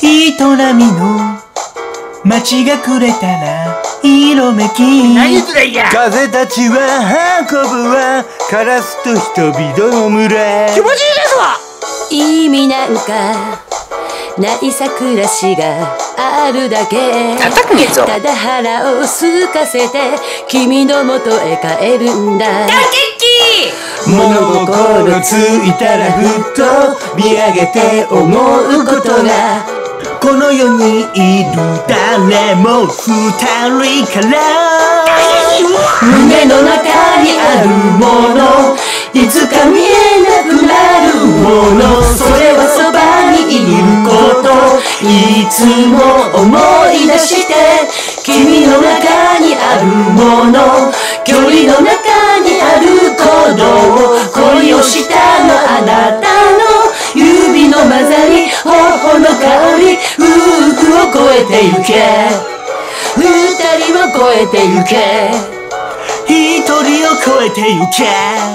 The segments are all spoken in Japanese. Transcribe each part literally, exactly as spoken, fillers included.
人並みの街がくれたら色めき何それや。 風たちは運ぶわカラスと人々の群れ。 気持ちいいですわ。 意味なんかないさ暮らしがあるだけ。 叩くねぞ。 ただ腹を空かせて君の元へ帰るんだ。 大元気。 物心ついたらふっと見上げて思うことがこの世にいる誰も二人から胸の中にあるものいつか見えなくなるものそれはそばにいることいつも思い出して君の中にあるもの距離の中にある鼓動恋をしたのあなたの指の混ざり頬の香り夫婦を超えてゆけ二人を超えてゆけ一人を超えてゆけ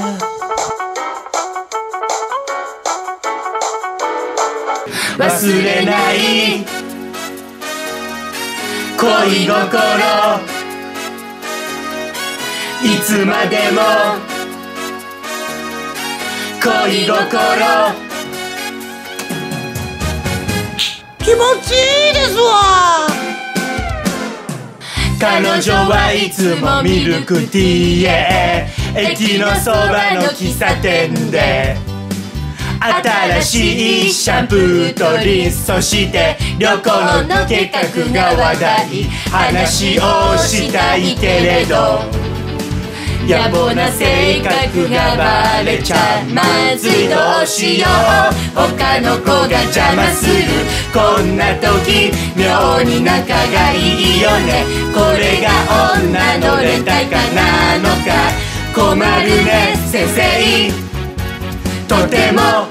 忘れない恋心いつまでも恋心気持ちいいですわ。 彼女はいつもミルクティーへ駅のそばの喫茶店で新しいシャンプーとリンスそして旅行の計画が話題話をしたいけれど野暮な性格がバレちゃまずいどうしよう他の子が邪魔するこんな時妙に仲がいいよねこれが女のレタカなのか困るね先生とても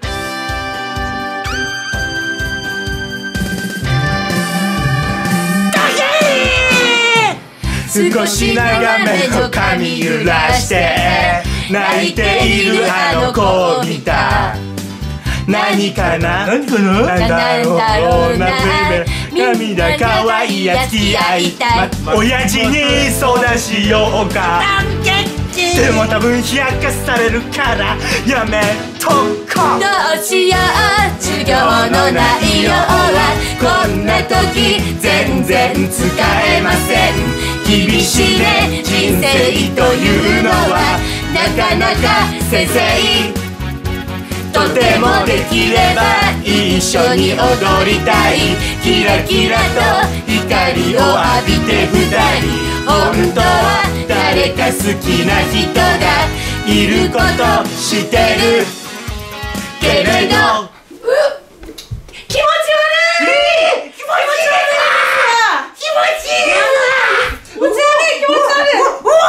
少し長めの髪揺らして泣いているあの子を見た何かな何かななんだろうな涙かわいいや付き合いたい親父に相談しようかでも多分冷やかされるからやめとこうどうしよう授業の内容はこんな時全然使えません厳しいね人生というのはなかなか先生とてもできれば一緒に踊りたいキラキラと光を浴びて二人本当は誰か好きな人がいること知ってるけれど気持ち悪い。気持ち悪い。気持ちいい。気持ち悪い。気持ち悪い。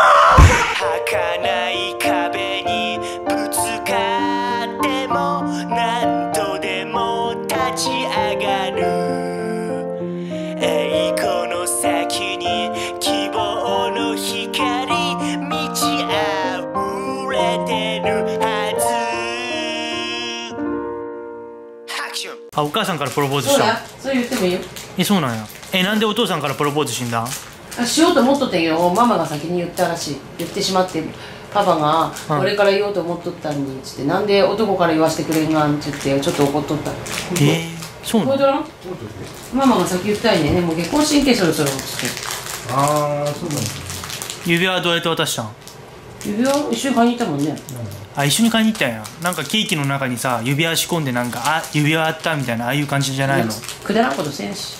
儚い壁にぶつかっても何度でも立ち上がる栄光の先に希望の光満ち溢れてるはずハクションあ、お母さんからプロポーズした。 そう言ってもいいよ。 え、そうなんや。え、なんでお父さんからプロポーズしんだ？ しようと思っとったんけどママが先に言ったらしい。言ってしまってパパが「俺から言おうと思っとったんに」っつって「なんで男から言わしてくれんがん」って言ってちょっと怒っとった。 えー、そうなの？ 覚えとらん？ママが先言ったんやね。もう結婚神経そろそろっつって。 ああ、そうなんだ。 指輪はどうやって渡したん？ 指輪一緒に買いに行ったもんね。 あ、一緒に買いに行ったんや。なんかケーキの中にさ指輪仕込んでなんかあ指輪あったみたいなああいう感じじゃないの？ くだらんことせんし。